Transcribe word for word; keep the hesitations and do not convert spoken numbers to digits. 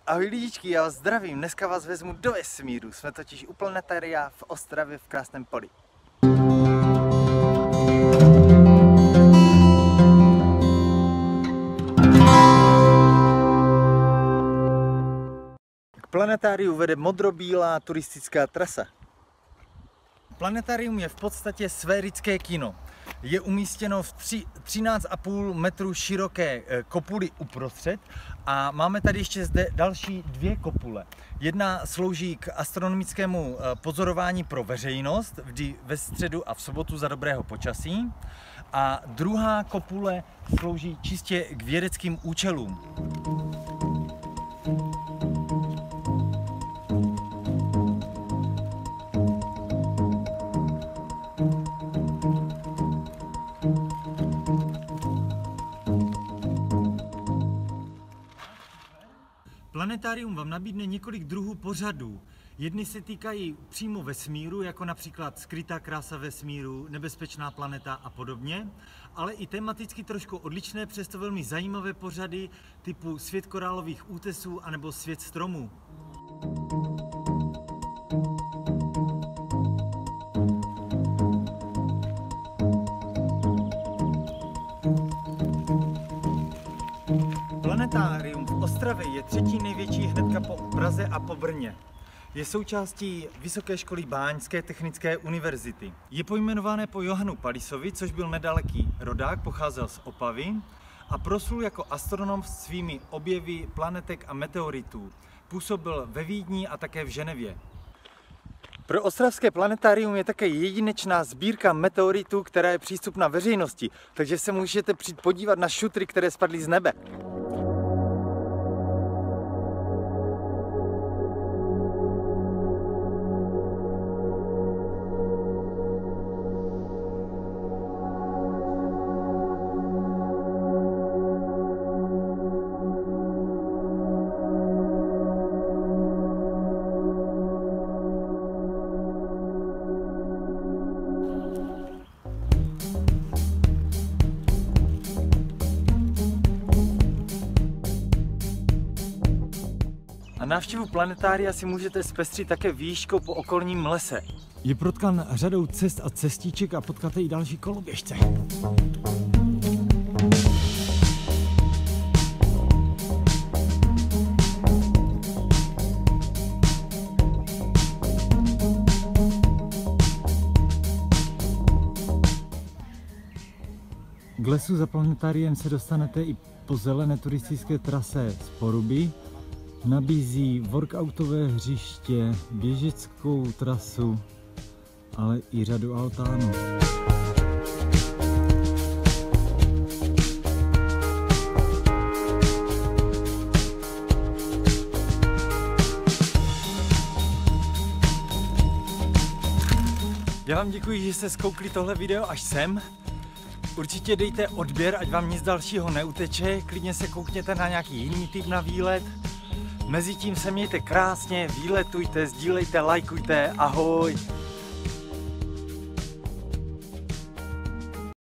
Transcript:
Ahoj lidičky, já vás zdravím, dneska vás vezmu do vesmíru, jsme totiž u planetaria v Ostravě v krásném poli. K planetariu vede modrobílá turistická trasa. Planetarium je v podstatě sférické kino. Je umístěno v třináct a půl metru široké kopuli uprostřed a máme tady ještě zde další dvě kopule. Jedna slouží k astronomickému pozorování pro veřejnost, vždy ve středu a v sobotu za dobrého počasí. A druhá kopule slouží čistě k vědeckým účelům. Planetarium vám nabídne několik druhů pořadů. Jedny se týkají přímo vesmíru, jako například Skrytá krása vesmíru, Nebezpečná planeta a podobně, ale i tematicky trošku odlišné, přesto velmi zajímavé pořady typu Svět korálových útesů anebo Svět stromů. Planetarium v Ostravě je třetí největší hnedka po Praze a po Brně. Je součástí Vysoké školy Báňské technické univerzity. Je pojmenované po Johanu Pallisovi, což byl nedaleký rodák, pocházel z Opavy a proslul jako astronom svými objevy planetek a meteoritů. Působil ve Vídni a také v Ženevě. Pro ostravské planetarium je také jedinečná sbírka meteoritů, která je přístupná veřejnosti, takže se můžete přijít podívat na šutry, které spadly z nebe. A návštěvu planetária si můžete zpestřit také výškou po okolním lese. Je protkan řadou cest a cestiček a potkáte i další koloběžce. K lesu za planetáriem se dostanete i po zelené turistické trase z Poruby. Nabízí workoutové hřiště, běžeckou trasu, ale i řadu altánů. Já vám děkuji, že jste zkoukli tohle video až sem. Určitě dejte odběr, ať vám nic dalšího neuteče, klidně se koukněte na nějaký jiný typ na výlet. Mezitím se mějte krásně, výletujte, sdílejte, lajkujte, ahoj!